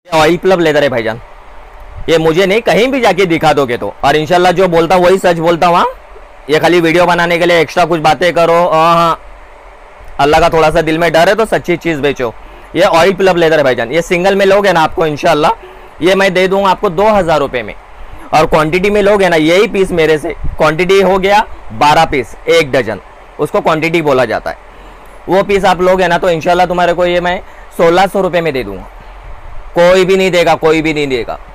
Oil प्लब leather है भाईजान, ये मुझे नहीं कहीं भी जाके दिखा दोगे तो, और इंशाल्लाह जो बोलता हूँ वही सच बोलता हूँ। ये खाली वीडियो बनाने के लिए एक्स्ट्रा कुछ बातें करो, हाँ अल्लाह का थोड़ा सा दिल में डर है तो सच्ची चीज बेचो। ये ऑयल प्लब लेदर है भाईजान, ये सिंगल में लोगे ना आपको इंशाल्लाह ये मैं दे दूंगा आपको 2000 रुपये में, और क्वांटिटी में लोगे ना यही पीस मेरे से, क्वांटिटी हो गया 12 पीस 1 डजन, उसको क्वांटिटी बोला जाता है। वो पीस आप लोगे ना तो इंशाल्लाह तुम्हारे को ये मैं 1600 रुपये में दे दूंगा, कोई भी नहीं देगा, कोई भी नहीं देगा।